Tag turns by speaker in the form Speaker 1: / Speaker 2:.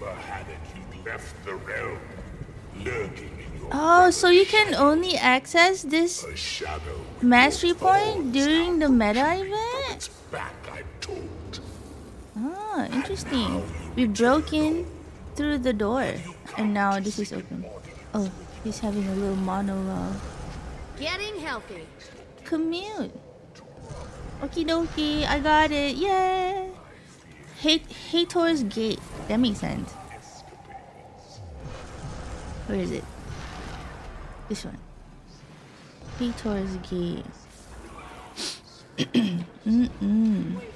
Speaker 1: Oh, so you can only access this mastery point during the meta event? Ah, interesting. We broke in through the door, and now this is open. Oh, he's having a little monologue.
Speaker 2: Getting healthy.
Speaker 1: Commute. Okie dokie, I got it. Yeah. Heitor's gate. That makes sense. Where is it? This one. Heitor's gate. Mm-mm.